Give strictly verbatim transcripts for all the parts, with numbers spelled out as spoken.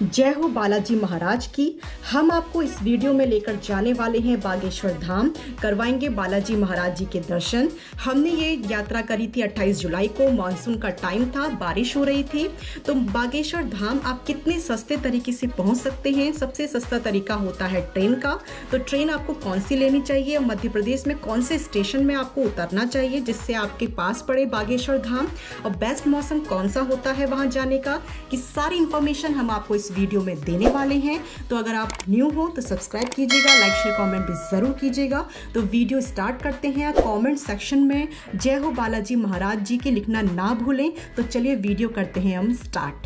जय हो बालाजी महाराज की। हम आपको इस वीडियो में लेकर जाने वाले हैं बागेश्वर धाम, करवाएंगे बालाजी महाराज जी के दर्शन। हमने ये यात्रा करी थी अट्ठाईस जुलाई को, मानसून का टाइम था, बारिश हो रही थी। तो बागेश्वर धाम आप कितने सस्ते तरीके से पहुंच सकते हैं? सबसे सस्ता तरीका होता है ट्रेन का। तो ट्रेन आपको कौन सी लेनी चाहिए, मध्य प्रदेश में कौन से स्टेशन में आपको उतरना चाहिए जिससे आपके पास पड़े बागेश्वर धाम, और बेस्ट मौसम कौन सा होता है वहां जाने का, कि सारी इंफॉर्मेशन हम आपको इस वीडियो में देने वाले हैं। तो अगर आप न्यू हो तो सब्सक्राइब कीजिएगा, लाइक शेयर कमेंट भी जरूर कीजिएगा। तो वीडियो स्टार्ट करते हैं। कमेंट सेक्शन में जय हो बालाजी महाराज जी के लिखना ना भूलें। तो चलिए वीडियो करते हैं हम start.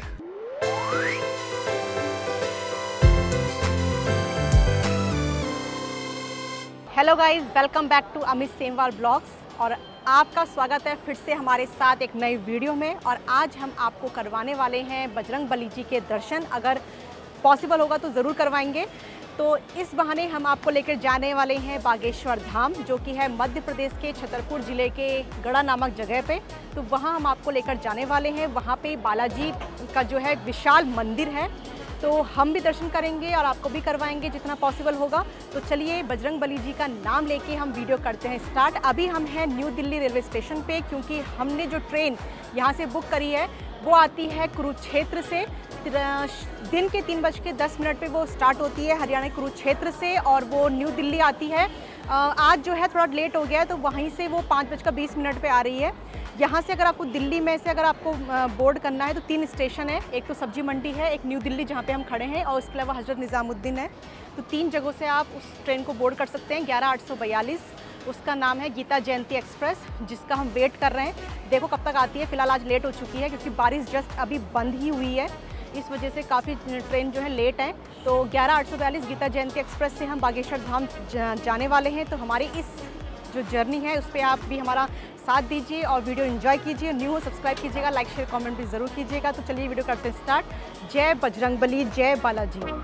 Hello guys, welcome back to Amit Semwal blogs और आपका स्वागत है फिर से हमारे साथ एक नई वीडियो में। और आज हम आपको करवाने वाले हैं बजरंग बली जी के दर्शन। अगर पॉसिबल होगा तो ज़रूर करवाएंगे। तो इस बहाने हम आपको लेकर जाने वाले हैं बागेश्वर धाम, जो कि है मध्य प्रदेश के छतरपुर ज़िले के गढ़ा नामक जगह पे। तो वहाँ हम आपको लेकर जाने वाले हैं। वहाँ पे बालाजी का जो है विशाल मंदिर है, तो हम भी दर्शन करेंगे और आपको भी करवाएंगे जितना पॉसिबल होगा। तो चलिए बजरंग बली जी का नाम लेके हम वीडियो करते हैं स्टार्ट। अभी हम हैं न्यू दिल्ली रेलवे स्टेशन पे, क्योंकि हमने जो ट्रेन यहाँ से बुक करी है वो आती है कुरुक्षेत्र से। दिन के तीन बज के दस मिनट पर वो स्टार्ट होती है हरियाणा कुरुक्षेत्र से, और वो न्यू दिल्ली आती है। आज जो है थोड़ा लेट हो गया है, तो वहीं से वो पाँच बज कर बीस मिनट पर आ रही है। यहाँ से अगर आपको दिल्ली में से अगर आपको बोर्ड करना है तो तीन स्टेशन है। एक तो सब्जी मंडी है, एक न्यू दिल्ली जहाँ पे हम खड़े हैं, और उसके अलावा हजरत निज़ामुद्दीन है। तो तीन जगहों से आप उस ट्रेन को बोर्ड कर सकते हैं। ग्यारह आठ सौ बयालीस उसका नाम है गीता जयंती एक्सप्रेस, जिसका हम वेट कर रहे हैं। देखो कब तक आती है। फ़िलहाल आज लेट हो चुकी है क्योंकि बारिश जस्ट अभी बंद ही हुई है, इस वजह से काफ़ी ट्रेन जो है लेट है। तो ग्यारह आठ सौ बयालीस गीता जयंती एक्सप्रेस से हम बागेश्वर धाम जाने वाले हैं। तो हमारी इस जो जर्नी है उस पर आप भी हमारा साथ दीजिए और वीडियो एंजॉय कीजिए। न्यू हो सब्सक्राइब कीजिएगा, लाइक शेयर कमेंट भी ज़रूर कीजिएगा। तो चलिए वीडियो करते हैं स्टार्ट। जय बजरंग बली, जय बालाजी।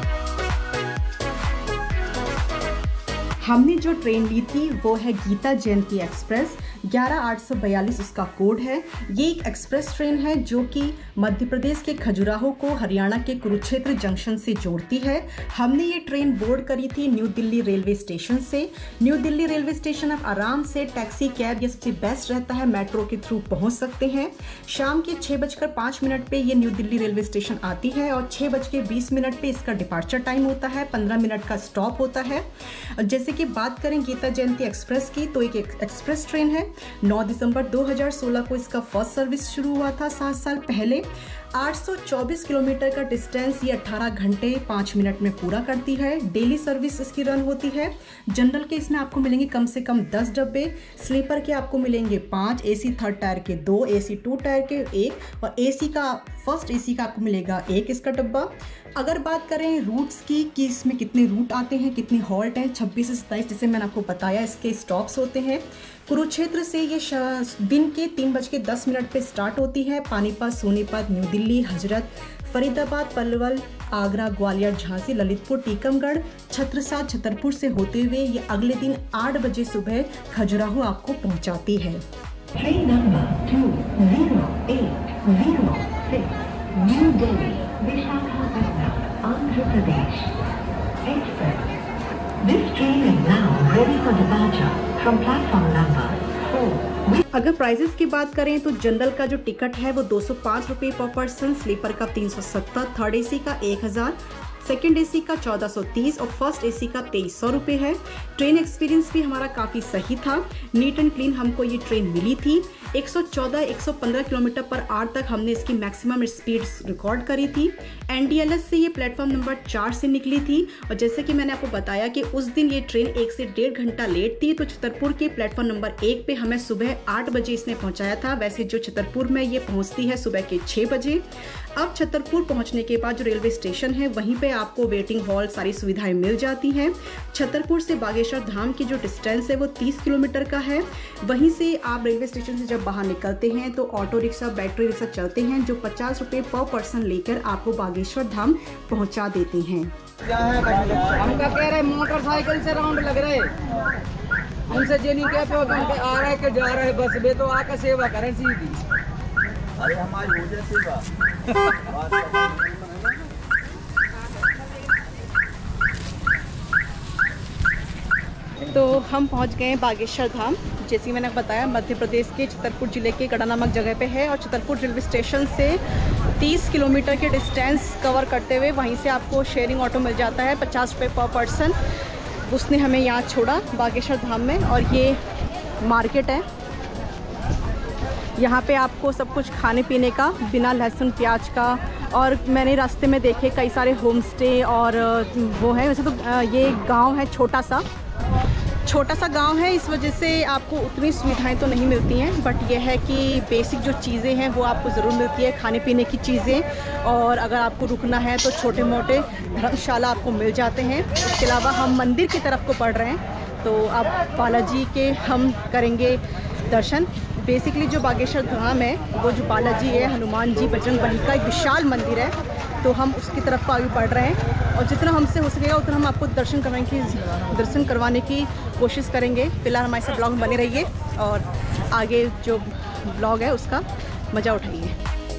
हमने जो ट्रेन ली थी वो है गीता जयंती एक्सप्रेस, ग्यारह आठ सौ बयालीस उसका कोड है। ये एक एक्सप्रेस ट्रेन है जो कि मध्य प्रदेश के खजुराहो को हरियाणा के कुरुक्षेत्र जंक्शन से जोड़ती है। हमने ये ट्रेन बोर्ड करी थी न्यू दिल्ली रेलवे स्टेशन से। न्यू दिल्ली रेलवे स्टेशन आप आराम से टैक्सी, कैब, ये सबसे बेस्ट रहता है, मेट्रो के थ्रू पहुंच सकते हैं। शाम के छः बजकर पाँच मिनट पर ये न्यू दिल्ली रेलवे स्टेशन आती है, और छः बज के बीस मिनट पर इसका डिपार्चर टाइम होता है। पंद्रह मिनट का स्टॉप होता है। जैसे कि बात करें गीता जयंती एक्सप्रेस की, तो एक एक्सप्रेस ट्रेन है। नौ दिसंबर दो हज़ार सोलह को इसका फर्स्ट सर्विस शुरू हुआ था, सात साल पहले। आठ सौ चौबीस किलोमीटर का डिस्टेंस ये अठारह घंटे पाँच मिनट में पूरा करती है। डेली सर्विस इसकी रन होती है। जनरल के इसमें आपको मिलेंगे कम से कम दस डब्बे, स्लीपर के आपको मिलेंगे पाँच, एसी थर्ड टायर के दो, एसी टू टायर के एक, और एसी का फर्स्ट एसी का आपको मिलेगा एक इसका डब्बा। अगर बात करें रूट्स की कि इसमें कितने रूट आते हैं, कितने हॉल्ट हैं, छब्बीस से सत्ताईस, जैसे मैंने आपको बताया इसके स्टॉप्स होते हैं। कुरुक्षेत्र से ये दिन के तीन बज के दस मिनट पर स्टार्ट होती है। पानीपत, सोनीपत, न्यू दिल्ली, हजरत, फरीदाबाद, पलवल, आगरा, ग्वालियर, झांसी, ललितपुर, टीकमगढ़, छत्रसाल, छतरपुर से होते हुए ये अगले दिन आठ बजे सुबह खजुराहो आपको पहुंचाती है। Train number two zero eight zero six new Delhi Visakhapatnam, Andhra Pradesh express. This train is now ready for departure from platform number four. अगर प्राइजेस की बात करें तो जनरल का जो टिकट है वो दो सौ पाँच रुपये पर पर्सन, स्लीपर का तीन सौ सत्तर, थर्ड एसी का एक हज़ार, सेकेंड एसी का चौदह सौ तीस और फर्स्ट एसी का तेईस सौ रुपये है। ट्रेन एक्सपीरियंस भी हमारा काफ़ी सही था, नीट एंड क्लीन हमको ये ट्रेन मिली थी। एक सौ चौदह एक सौ पंद्रह किलोमीटर पर आवर तक हमने इसकी मैक्सिमम स्पीड रिकॉर्ड करी थी। एनडीएलएस से ये प्लेटफॉर्म नंबर चार से निकली थी, और जैसे कि मैंने आपको बताया कि उस दिन ये ट्रेन एक से डेढ़ घंटा लेट थी। तो छतरपुर के प्लेटफॉर्म नंबर एक पे हमें सुबह आठ बजे इसने पहुंचाया था। वैसे जो छतरपुर में ये पहुंचती है सुबह के छः बजे। अब छतरपुर पहुंचने के बाद जो रेलवे स्टेशन है वहीं पे आपको वेटिंग हॉल सारी सुविधाएं मिल जाती हैं। छतरपुर से बागेश्वर धाम की जो डिस्टेंस है वो तीस किलोमीटर का है। वहीं से आप रेलवे स्टेशन से जब बाहर निकलते हैं तो ऑटो रिक्शा, बैटरी रिक्शा चलते हैं, जो पचास रुपये पर पर्सन लेकर आपको बागेश्वर धाम पहुंचा देते हैं। हम क्या कह रहे मोटरसाइकिल से राउंड लग रहे, उनसे जे नहीं कहते हो कि आ रहा है कि जा रहा है, बस वे तो आकर सेवा करें सीधी। अरे हमारी हो जाए सेवा। तो हम पहुंच गए हैं बागेश्वर धाम। जैसे कि मैंने बताया, मध्य प्रदेश के छतरपुर ज़िले के गढ़ा नामक जगह पे है और छतरपुर रेलवे स्टेशन से तीस किलोमीटर के डिस्टेंस कवर करते हुए वहीं से आपको शेयरिंग ऑटो मिल जाता है पचास रुपये पर पर्सन। उसने हमें यहाँ छोड़ा बागेश्वर धाम में और ये मार्केट है। यहाँ पे आपको सब कुछ खाने पीने का बिना लहसुन प्याज का, और मैंने रास्ते में देखे कई सारे होम स्टे और वो है। वैसे तो ये गांव है, छोटा सा छोटा सा गांव है, इस वजह से आपको उतनी सुविधाएं तो नहीं मिलती हैं, बट यह है कि बेसिक जो चीज़ें हैं वो आपको ज़रूर मिलती है, खाने पीने की चीज़ें। और अगर आपको रुकना है तो छोटे मोटे धर्मशाला आपको मिल जाते हैं। इसके अलावा हम मंदिर की तरफ को बढ़ रहे हैं, तो अब बालाजी के हम करेंगे दर्शन। बेसिकली जो बागेश्वर धाम है वो जो बालाजी है, हनुमान जी, बजरंग बली का एक विशाल मंदिर है, तो हम उसकी तरफ को आगे बढ़ रहे हैं और जितना हमसे हो सकेगा उतना हम आपको दर्शन करवाने की दर्शन करवाने की कोशिश करेंगे। फिलहाल हमारे साथ ब्लॉग में बने रहिए और आगे जो ब्लॉग है उसका मज़ा उठाइए।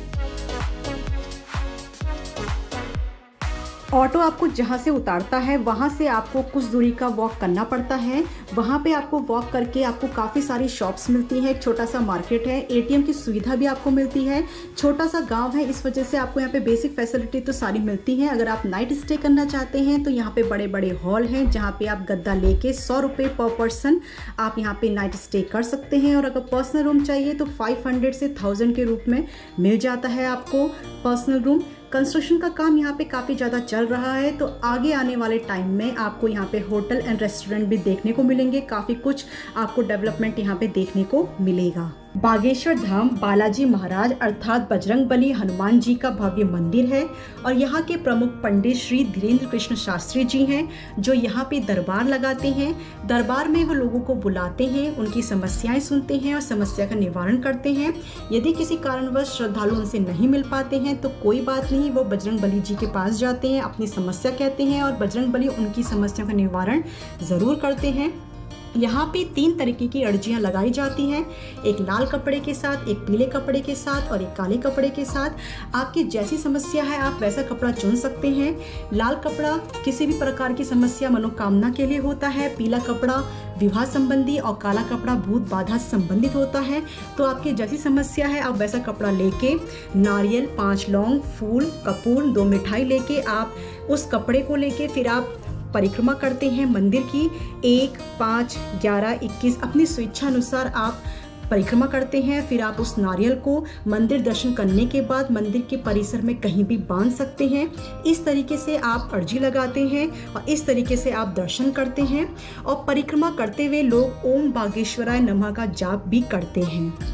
ऑटो आपको जहाँ से उतारता है वहाँ से आपको कुछ दूरी का वॉक करना पड़ता है। वहाँ पे आपको वॉक करके आपको काफ़ी सारी शॉप्स मिलती हैं, एक छोटा सा मार्केट है, एटीएम की सुविधा भी आपको मिलती है। छोटा सा गांव है, इस वजह से आपको यहाँ पे बेसिक फैसिलिटी तो सारी मिलती हैं। अगर आप नाइट स्टे करना चाहते हैं तो यहाँ पे बड़े बड़े हॉल हैं जहाँ पे आप गद्दा लेके सौ रुपये पर पर्सन आप यहाँ पे नाइट स्टे कर सकते हैं। और अगर पर्सनल रूम चाहिए तो फाइव हंड्रेड से थाउजेंड के रूप में मिल जाता है आपको पर्सनल रूम। कंस्ट्रक्शन का काम यहाँ पे काफ़ी ज़्यादा चल रहा है, तो आगे आने वाले टाइम में आपको यहाँ पे होटल एंड रेस्टोरेंट भी देखने को मिलेंगे। काफ़ी कुछ आपको डेवलपमेंट यहाँ पे देखने को मिलेगा। बागेश्वर धाम बालाजी महाराज अर्थात बजरंग बली हनुमान जी का भव्य मंदिर है और यहाँ के प्रमुख पंडित श्री धीरेन्द्र कृष्ण शास्त्री जी हैं, जो यहाँ पे दरबार लगाते हैं। दरबार में वो लोगों को बुलाते हैं, उनकी समस्याएं सुनते हैं और समस्या का निवारण करते हैं। यदि किसी कारणवश श्रद्धालु उनसे नहीं मिल पाते हैं तो कोई बात नहीं, वो बजरंग बली जी के पास जाते हैं, अपनी समस्या कहते हैं और बजरंग बली उनकी समस्या का निवारण ज़रूर करते हैं। यहाँ पे तीन तरीके की अर्जियाँ लगाई जाती हैं, एक लाल कपड़े के साथ, एक पीले कपड़े के साथ और एक काले कपड़े के साथ। आपकी जैसी समस्या है आप वैसा कपड़ा चुन सकते हैं। लाल कपड़ा किसी भी प्रकार की समस्या मनोकामना के लिए होता है, पीला कपड़ा विवाह संबंधी और काला कपड़ा भूत बाधा से संबंधित होता है। तो आपकी जैसी समस्या है आप वैसा कपड़ा लेके नारियल, पाँच लौंग, फूल, कपूर, दो मिठाई लेके आप उस कपड़े को लेके फिर आप परिक्रमा करते हैं मंदिर की। एक, पाँच, ग्यारह, इक्कीस अपनी स्वेच्छा अनुसार आप परिक्रमा करते हैं। फिर आप उस नारियल को मंदिर दर्शन करने के बाद मंदिर के परिसर में कहीं भी बांध सकते हैं। इस तरीके से आप अर्जी लगाते हैं और इस तरीके से आप दर्शन करते हैं। और परिक्रमा करते हुए लोग ओम बागेश्वराय नमः का जाप भी करते हैं।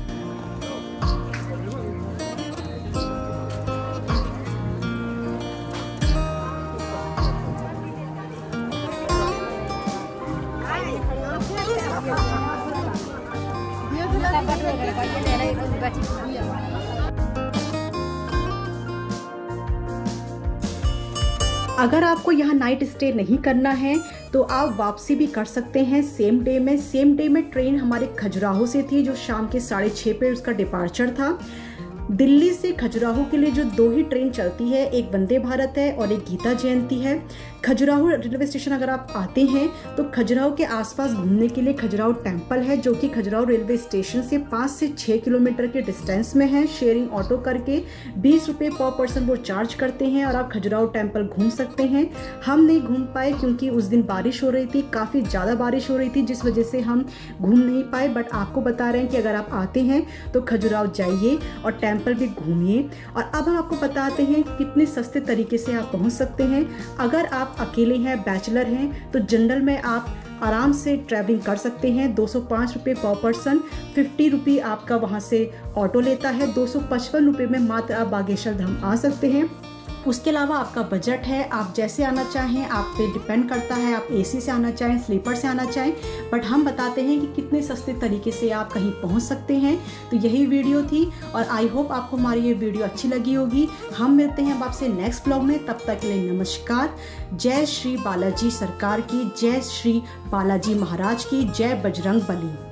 अगर आपको यहाँ नाइट स्टे नहीं करना है तो आप वापसी भी कर सकते हैं सेम डे में। सेम डे में ट्रेन हमारे खजुराहो से थी जो शाम के साढ़े छः पे उसका डिपार्चर था। दिल्ली से खजुराहो के लिए जो दो ही ट्रेन चलती है, एक वंदे भारत है और एक गीता जयंती है। खजुराहो रेलवे स्टेशन अगर आप आते हैं तो खजुराहो के आसपास घूमने के लिए खजुराहो टेम्पल है, जो कि खजुराहो रेलवे स्टेशन से पाँच से छः किलोमीटर के डिस्टेंस में है। शेयरिंग ऑटो करके बीस रुपये पर पर्सन वो चार्ज करते हैं और आप खजुराहो टेम्पल घूम सकते हैं। हम नहीं घूम पाए क्योंकि उस दिन बारिश हो रही थी, काफ़ी ज़्यादा बारिश हो रही थी, जिस वजह से हम घूम नहीं पाए। बट आपको बता रहे हैं कि अगर आप आते हैं तो खजुराहो जाइए और टेम्पल भी घूमिए। और अब हम आपको बताते हैं कि कितने सस्ते तरीके से आप पहुंच सकते हैं। अगर आप अकेले हैं, बैचलर हैं, तो जनरल में आप आराम से ट्रैवलिंग कर सकते हैं। दो सौ पाँच रुपये पर पर्सन, फिफ्टी रुपये आपका वहाँ से ऑटो लेता है। दो सौ पचपन रुपये में मात्र आप बागेश्वर धाम आ सकते हैं। उसके अलावा आपका बजट है, आप जैसे आना चाहें आप पे डिपेंड करता है, आप एसी से आना चाहें, स्लीपर से आना चाहें। बट हम बताते हैं कि कितने सस्ते तरीके से आप कहीं पहुंच सकते हैं। तो यही वीडियो थी और आई होप आपको हमारी ये वीडियो अच्छी लगी होगी। हम मिलते हैं अब आपसे नेक्स्ट ब्लॉग में, तब तक के लिए नमस्कार। जय श्री बालाजी सरकार की, जय श्री बालाजी महाराज की, जय बजरंग बली।